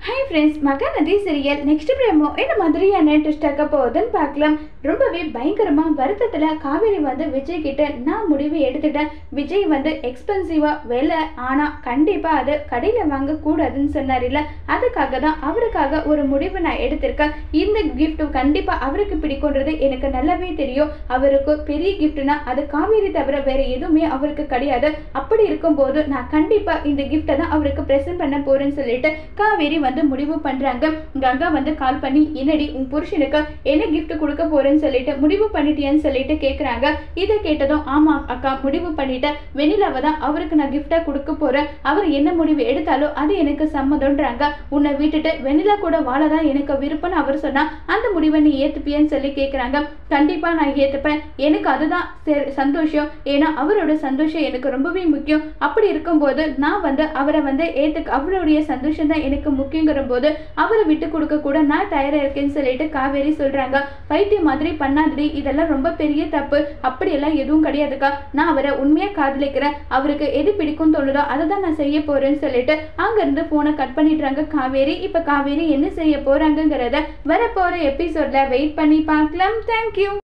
Hi friends, Mahanadi serial next promo என்ன மாதிரியான ட்விஸ்டாக்க போகுதுன்னு பார்க்கலாம். ரொம்பவே பயங்கரமாக வருத்தத்தில் காவேரி வந்து விஜய் கிட்ட நான் முடிவு எடுத்துட்டேன். விஜய் வந்து எக்ஸ்பென்சிவாக விலை, ஆனால் கண்டிப்பாக அது கடையில் வாங்கக்கூடாதுன்னு சொன்னார் இல்லை, அதுக்காக தான் அவருக்காக ஒரு முடிவு நான் எடுத்திருக்கேன். இந்த கிஃப்ட் கண்டிப்பாக அவருக்கு பிடிக்கும்ன்றது எனக்கு நல்லாவே தெரியும். அவருக்கு பெரிய கிஃப்ட்னா அது காவேரி தவிர வேறு எதுவுமே அவருக்கு கிடையாது. அப்படி இருக்கும்போது நான் கண்டிப்பாக இந்த கிஃப்டை தான் அவருக்கு ப்ரெசென்ட் பண்ண போகிறேன்னு சொல்லிட்டு காவேரி வந்து முடிவு பண்றாங்க. கங்கா வந்து கால் பண்ணி, என்னடி உன் புருஷனுக்கு என்ன கிஃப்ட் கொடுக்க போறேன்னு சொல்லிட்டு முடிவு பண்ணிட்டியான்னு சொல்லிட்டு கேட்குறாங்க. இதை கேட்டதும், ஆமா அக்கா, முடிவு பண்ணிட்டேன். வெண்ணிலாவை தான் அவருக்கு நான் கிஃப்டா கொடுக்க போறேன். அவர் என்ன முடிவு எடுத்தாலும் அது எனக்கு சம்மதம்ன்றாங்க. உன்னை விட்டுட்டு வெண்ணிலா கூட வாழதான் எனக்கு விருப்பம்னு அவர் சொன்னா அந்த முடிவை நீ ஏத்துப்பியன்னு சொல்லி கேட்குறாங்க. கண்டிப்பா நான் ஏத்துப்பேன். எனக்கு அதுதான் சந்தோஷம். ஏன்னா அவரோட சந்தோஷம் எனக்கு ரொம்பவே முக்கியம். அப்படி இருக்கும்போது நான் வந்து அவரை வந்து அவருடைய சந்தோஷம் தான் எனக்கு முக்கியங்கிற போது அவரை விட்டு கொடுக்க கூட நான் தயாரா இருக்கேன்னு சொல்லிட்டு காவேரி சொல்றாங்க. பைத்தியம் மாதிரி பண்ணாதடி, இதெல்லாம் ரொம்ப பெரிய தப்பு. அப்படியெல்லாம் எதுவும் கிடையாதுக்கா. நான் அவரை உண்மையா காதலிக்கிறேன். அவருக்கு எது பிடிக்கும் தோணுதோ அதை தான் நான் செய்ய போறேன்னு சொல்லிட்டு அங்கிருந்து போனை கட் பண்ணிடுறாங்க காவேரி. இப்ப காவேரி என்ன செய்ய போறாங்கிறத வரப்போற எபிசோட்ல வெயிட் பண்ணி பார்க்கலாம். தேங்க்யூ.